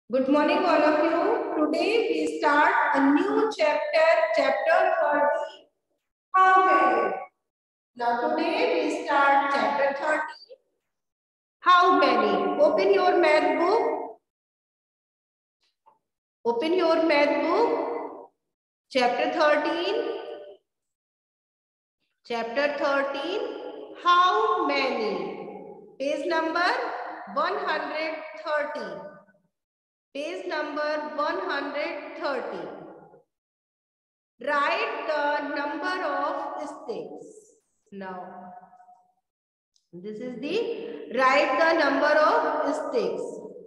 Good morning, all of you. Today we start a new chapter, chapter 30. How many? Now today we start chapter 30. How many? Open your math book. Open your math book. Chapter 13. Chapter 13. How many? Page number 130. Page number 130. Write the number of sticks. Now, this is the write the number of sticks.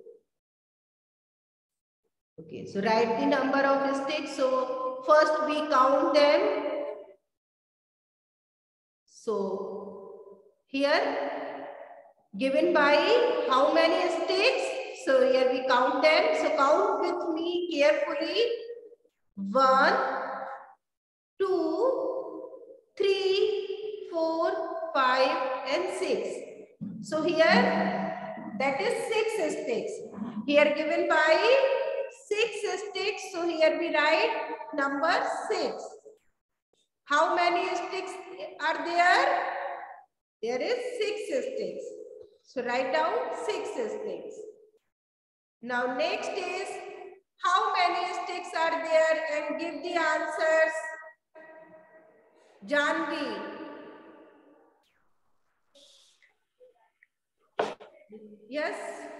Okay, so write the number of sticks. So, first we count them. So, here given by how many sticks? So, here we count them. So, count with me carefully. 1, 2, 3, 4, 5 and 6. So here that is 6 sticks. Here given by 6 sticks. So here we write number 6. How many sticks are there? There is 6 sticks. So write down 6 sticks. Now next is how many sticks are there and give the answers. Janvi. Yes.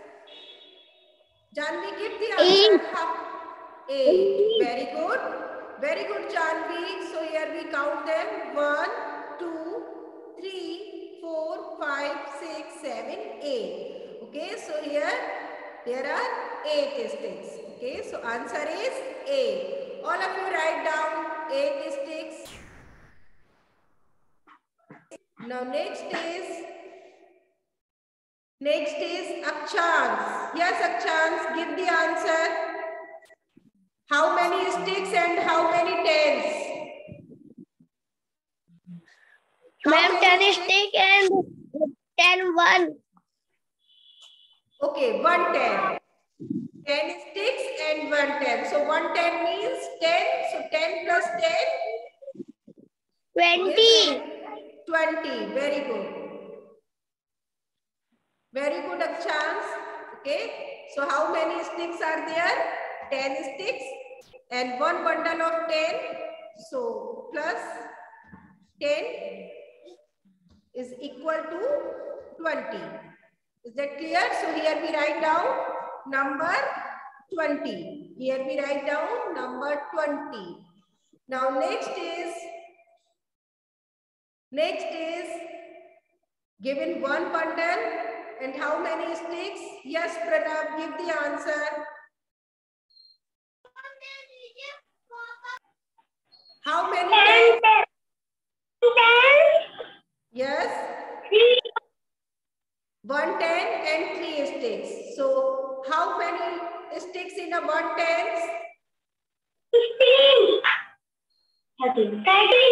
Janvi, give the answer. 8. Very good. Very good, Janvi. So here we count them. 1, 2, 3, 4, 5, 6, 7, 8. Okay, so here there are 8 sticks. Okay, so answer is 8. All of you write down 8 sticks. Now next is Akshans. Yes, Akshans, give the answer. How many sticks and how many tens? Ma'am, 10 stick and 10 1. Okay, 1 10. 10 sticks and 1 10. So 1 10 means 10. So 10 plus 10? 20. Okay, 20. Very good. Very good, Akshans. Okay. So how many sticks are there? 10 sticks and 1 bundle of 10. So plus 10 is equal to 20. Is that clear? So here we write down number 20. Here we write down number 20. Now next is given 1 bundle and how many sticks? Yes, Pranab, give the answer. How many? 10. Yes. 1 10 and 3 sticks. So how many sticks in a 1 10? 16. 13.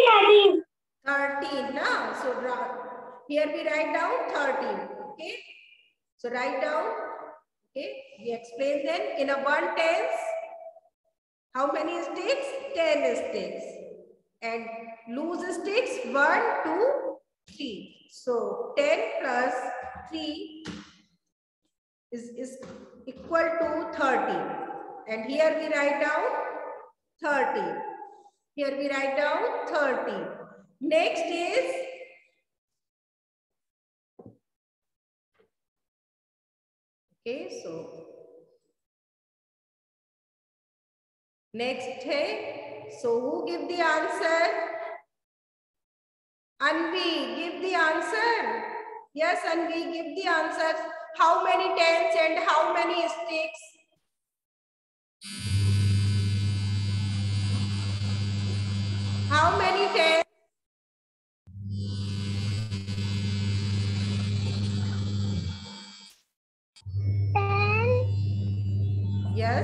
13 now. So here we write down 13. Okay. So write down. Okay. We explain then in a 1 10s. How many sticks? 10 sticks. And loose sticks 1, 2, 3. So 10 plus 3 is equal to 30. And here we write down 30. Here we write down 30. Next is okay, so next hai. So who give the answer? Anvi, give the answer. Yes, Anvi, give the answer. How many tens and how many sticks? How many tens? 10. Yes.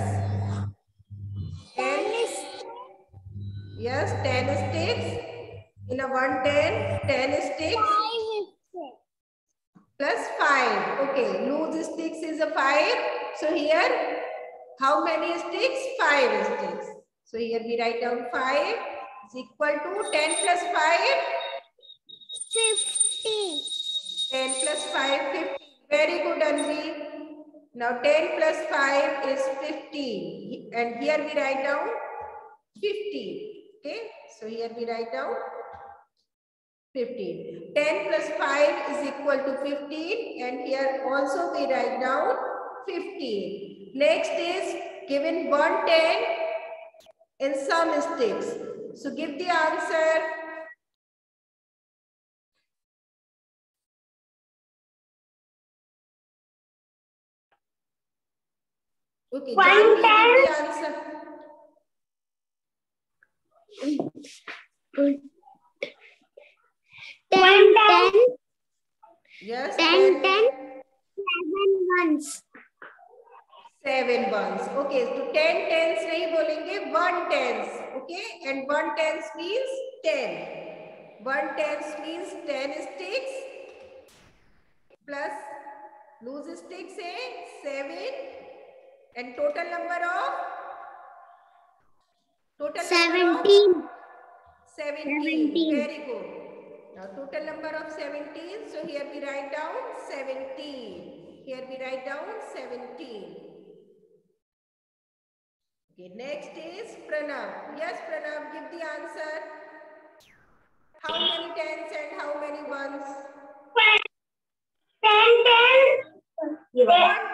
10. Yes, 10 sticks. In a 1 10, 10 sticks. 5. Plus 5. Okay, loose sticks is a 5. So here How many sticks? 5 sticks. So here we write down 5 is equal to 10 plus 5. 50. 10 plus 5, 50. Very good, Anvi. Now 10 plus 5 is 15. And here we write down 15. Okay. So here we write down 15. 10 plus 5 is equal to 15. And here also we write down 15. Next is given 110 in some sticks. So give the answer. Okay, John, give the answer. 10. Yes, 10, 7 ones. 7 ones. Okay, so 10 tens nahi bolenge, 1 tens. Okay, and 1 tens means 10. 1 tens means 10 sticks plus loose sticks है 7 and total number of 17. 17. Very good. Now total number of 17. So here we write down 17. Here we write down 17. Okay, next is Pranav. Yes, Pranav, give the answer. How many tens and how many ones? 10, 10,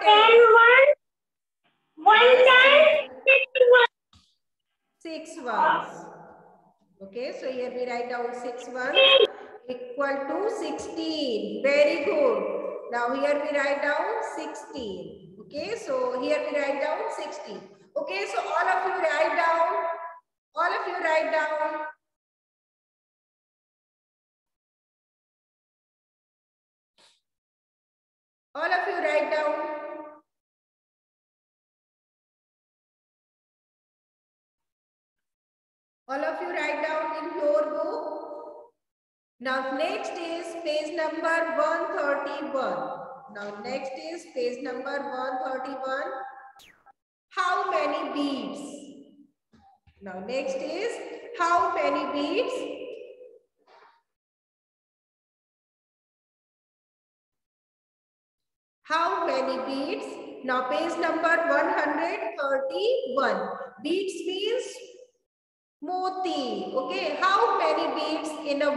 6 ones. Okay, so here we write down 6 ones equal to 16. Very good. Now here we write down 16. Okay, so here we write down 16. Okay, so all of you write down. All of you write down. All of you write down. All of you write down in your book. Now next is page number 131. Now next is page number 131. How many beads? Now next is how many beads? How many beads? Now page number 131. Beads means moti. Okay, how many beads in a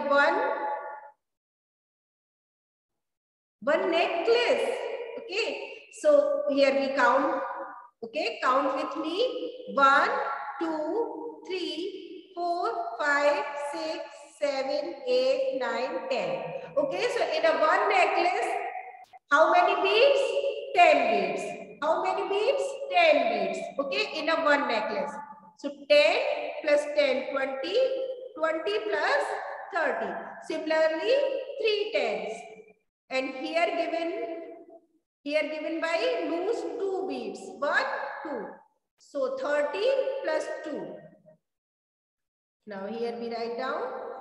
one necklace? Okay, so here we count. Okay, count with me. 1, 2, 3, 4, 5, 6, 7, 8, 9, 10. Okay, so in a one necklace, how many beads? 10 beads. How many beads? 10 beads. Okay, in a one necklace. So 10 plus 10, 20. 20 plus 30. Similarly, 3 tens. And here given by loose 2 beads. 1, 2. So 30 plus 2. Now here we write down.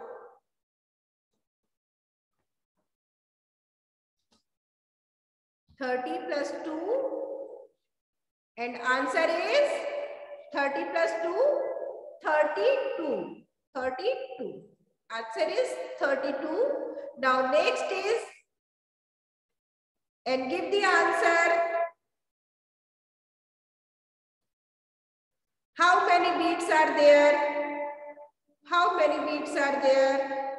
Thirty plus 2. And answer is 30 plus 2. 32. 32. Answer is 32. Now next is, and give the answer. How many beads are there? How many beads are there?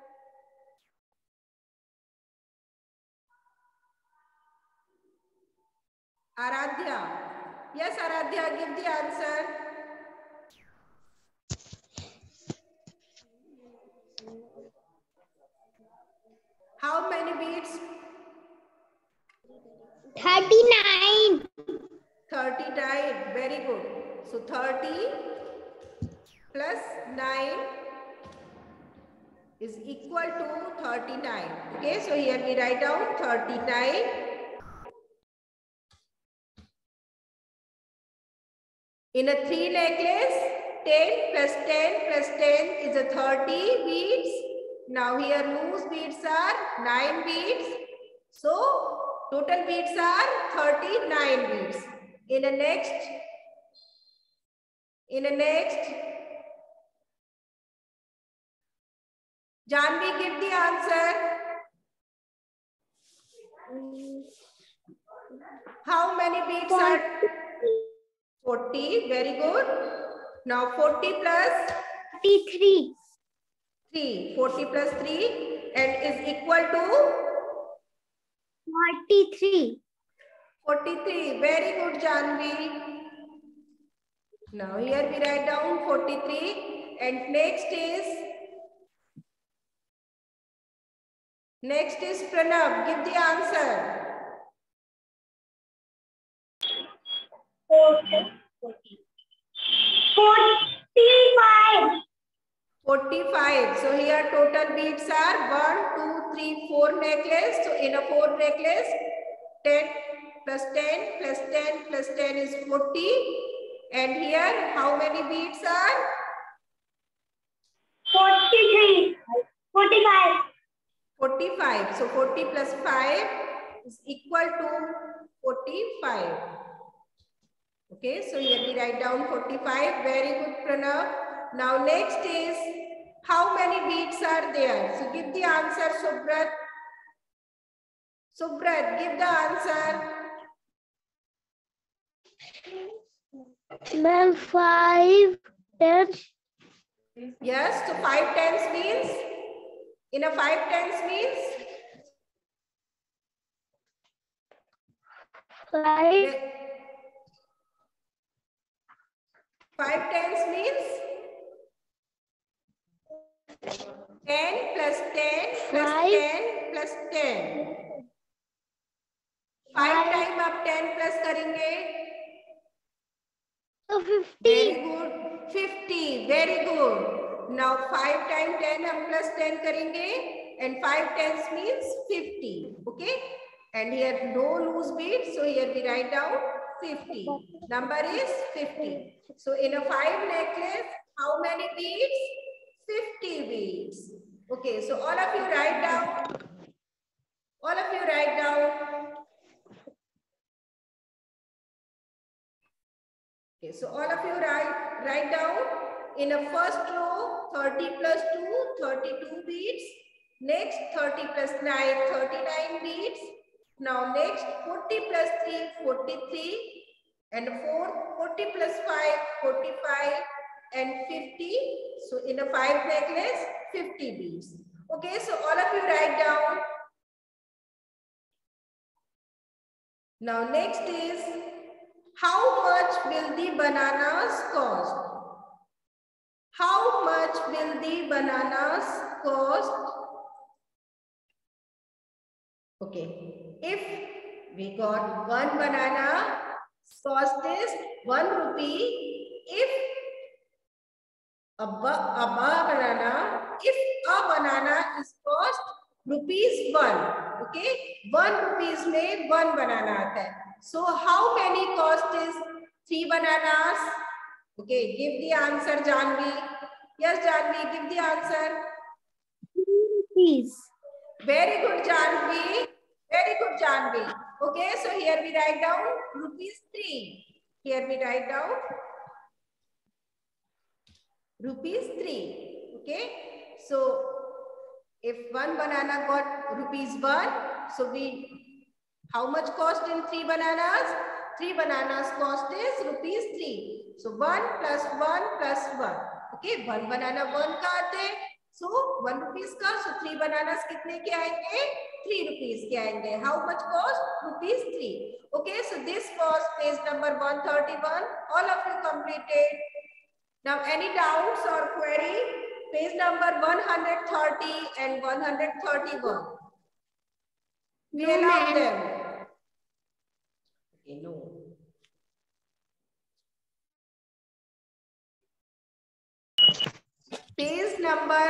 Aradhya. Yes, Aradhya, give the answer. How many beads? 39. 39. Very good. So 30 plus 9 is equal to 39. Okay, so here we write down 39. In a 3 necklace, 10 plus 10 plus 10 is a 30 beads. Now here loose beads are 9 beads. So total beads are 39 beads. In the next In the next, Janvi, give the answer. How many beats are 40? Very good. Now 40 plus 43. 3. 40 plus 3 and is equal to 43. 43. Very good, Janvi. Now here we write down 43 and next is Pranav. Give the answer. 45. 45. So here total beads are 1, 2, 3, 4 necklace. So in a 4 necklace, 10 plus 10 plus 10 plus 10 is 40. And here how many beads are? 43. 45. 45. So 40 plus 5 is equal to 45. Okay, so here we write down 45. Very good, Pranav. Now next is how many beads are there? So give the answer, Subrat. Subrat, give the answer. Ma'am, 5 tens. Yes, so 5 tens means? In a 5 tens means? 5. 5 tens means? 10 plus 10 plus 10 plus 10. 5 time आप 10 plus करेंगे. So 50. Very good. 50. Very good. Now 5 times 10 हम plus 10 करेंगे and 5 tens means 50. Okay. And here no loose bead. So here we write down 50. Number is 50. So in a 5 necklace, how many beads? 50 beads. Okay. So all of you write down. All of you write down. Okay, so all of you write down in a first row 30 plus 2, 32 beads. Next 30 plus 9, 39 beads. Now next 40 plus 3, 43. And fourth 40 plus 5, 45 and 50. So in a 5 necklace, 50 beads. Okay, so all of you write down. Now next is how much will the bananas cost? How much will the bananas cost? Okay, if we got one banana, cost is 1 rupee. If a banana is cost ₹1. Okay, 1 rupees में 1 banana आता है. So how many cost is 3 bananas? Okay, give the answer, Janvi. Yes, Janvi, give the answer. Please. Very good, Janvi. Very good, Janvi. Okay, so here we write down ₹3. Here we write down ₹3. Okay, so if one banana got ₹1, so how much cost in 3 bananas? 3 bananas cost is ₹3. So 1 plus 1 plus 1. Okay, 1 banana 1 का आते हैं. So 1 rupees का. So 3 bananas कितने के आएंगे? 3 rupees के आएंगे. How much cost? ₹3. Okay, so this was page number 131. All of you completed. Now any doubts or query? Page number 130 and 131. Fill out them. Okay, no. Page number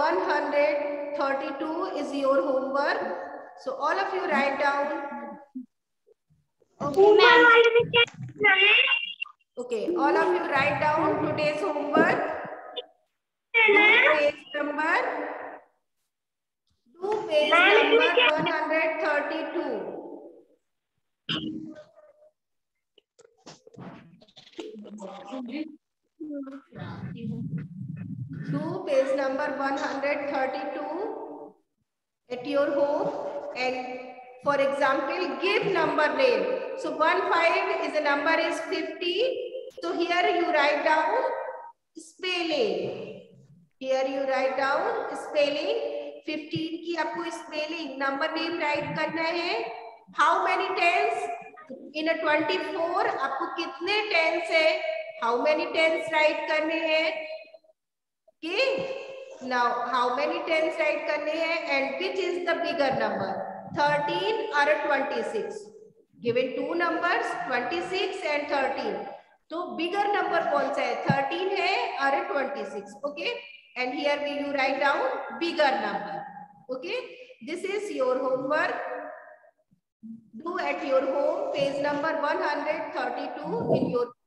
132 is your homework. So all of you write down. Okay, ma'am. Okay, all of you write down today's homework. Do page number 132. Do page number 132 at your home, and for example, give number name. So 15 is a number is 50. So here you write down spelling. Here you write down spelling. 15 की आपको spelling number name write करना है. How many tens? In a 24 आपको कितने tens है? How many tens write करने हैं? Okay. Now how many tens write करने हैं? And which is the bigger number? 13 or 26? Given two numbers 26 and 13. तो bigger number कौन सा है? 13 है और 26. Okay. And here you write down bigger number. Okay. This is your homework. Do at your home, page number 132 in your